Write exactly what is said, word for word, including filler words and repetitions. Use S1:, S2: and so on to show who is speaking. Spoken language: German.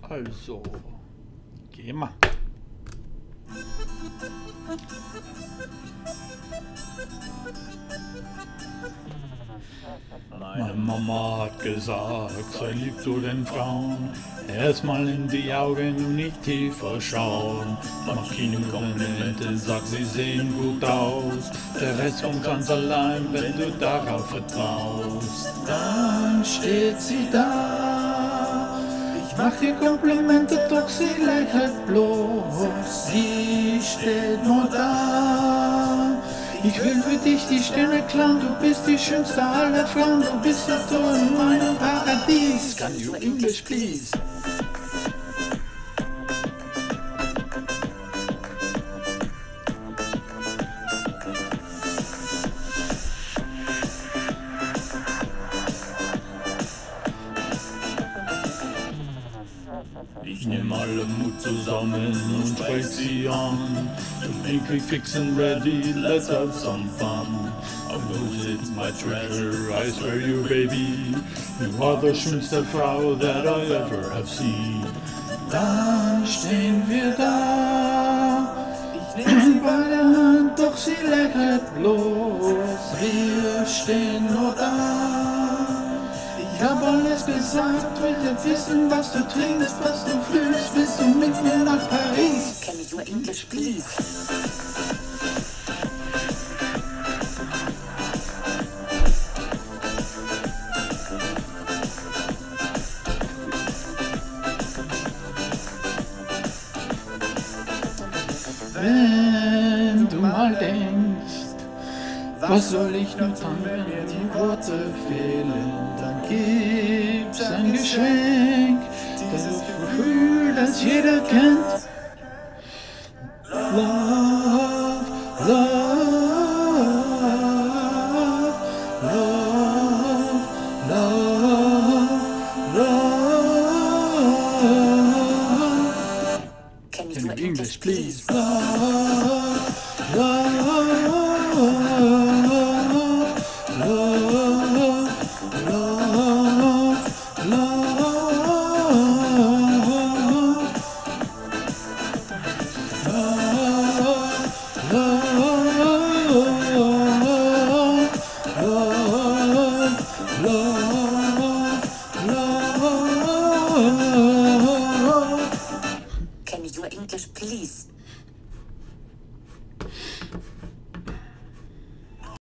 S1: Also, geh mal. Meine Mama hat gesagt, sei lieb zu den Frauen, erstmal in die Augen und nicht tiefer schauen. Mach keine Komplimente, sag sie sehen gut aus, der Rest kommt ganz allein, wenn du darauf vertraust. Dann steht sie da, ich mach dir Komplimente, doch sie lächelt bloß, sie steht nur da. Ich will für dich die Sterne klauen, du bist die schönste aller Frauen, du bist ja so in meinem Paradies. Can you English, please? Ich nehm alle Mut zusammen und sprech sie an. You make me fix and ready, let's have some fun. Of course it's my treasure, I swear you baby. You are the schönste Frau that I ever have seen. Dann stehen wir da, ich nehm sie bei der Hand, doch sie lächelt bloß. Wir stehen nur da. Ich hab alles gesagt, will jetzt wissen, was du trinkst, was du fühlst, willst du mit mir nach Paris?
S2: Can you English, please?
S1: Wenn du mal denkst, was soll ich nur tun, wenn mir die Worte fehlen, dann gibt's ein Geschenk, das Gefühl, das jeder kennt.